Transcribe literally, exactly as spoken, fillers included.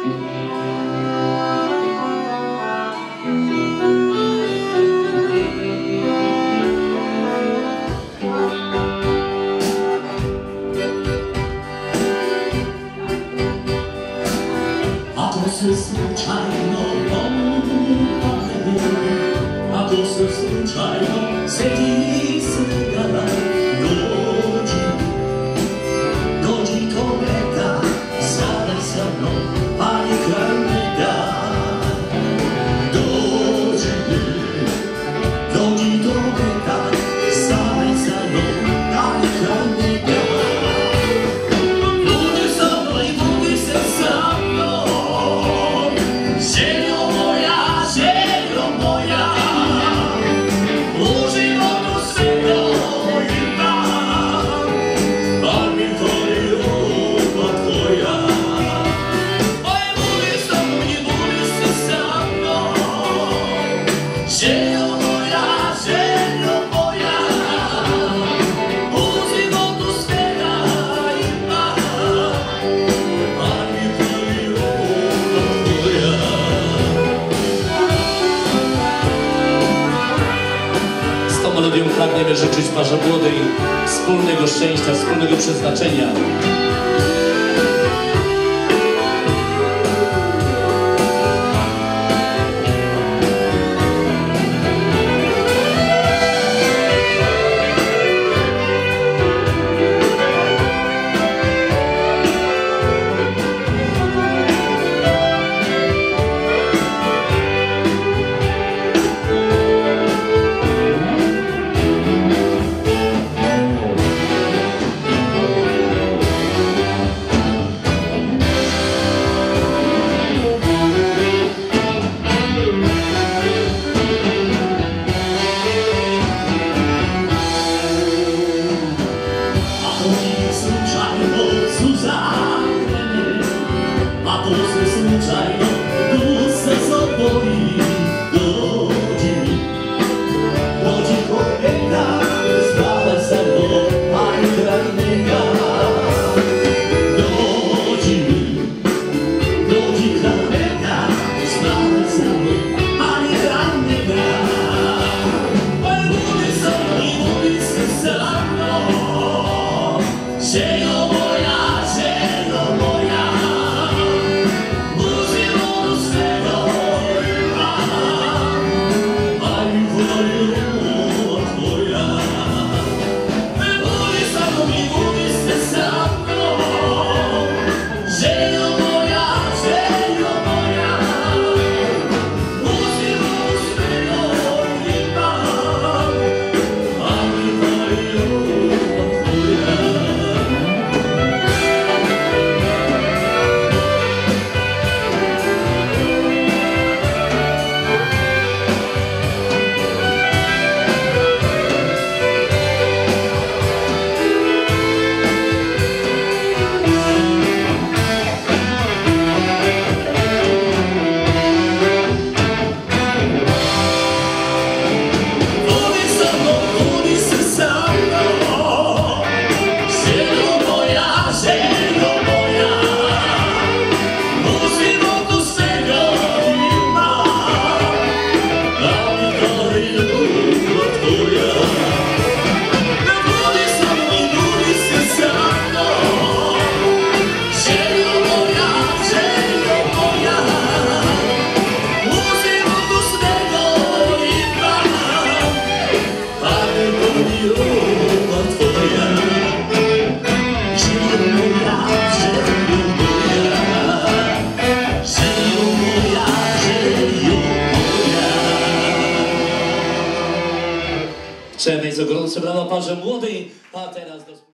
A to se slučajno pomane, a to se slučajno seti svega. Dođi, dođi to meka, sada sa mnom, ali kraj njega. Dođi, dođi to meka, sada sa mnom, ali kraj njega. Budi sa mnom, budi se sa mnom, željo moja, željo moja, u životu svega imam, a mi fali ljubav tvoja. Oj, budi sa mnom i budi se sa mnom, željo moja, željo moja, u životu svega imam, a mi fali ljubav tvoja. Z tą melodią pragniemy życzyć parze młodej wspólnego szczęścia, wspólnego przeznaczenia. A to se slučajno duša zaboli. Dođi, dođi ko jedna, stala sa mnom, a i kraj njega. Dođi, dođi kraj njega, stala sa mnom, a i kraj njega. Oj, budi sa mnom i budi se sa mnom, željo moja, željo moja, u životu svega imam, a mi fali ljubav tvoja. Budi sa mnom i budi se sa mnom, željo moja, željo moja, u životu svega imam, a mi fali ljubav tvoja. Budi sa mnom, budi se sa mnom, željo moja, željo moja, u životu svega imam, a mi fali ljubav tvoja. Budi sa mnom i budi se sa mnom, željo moja, željo moja, u životu svega imam, a mi fali ljubav tvoja. Željo moja, željo moja, željo moja, željo moja. Chciałem mieć gorące brawa parze młodej, a teraz do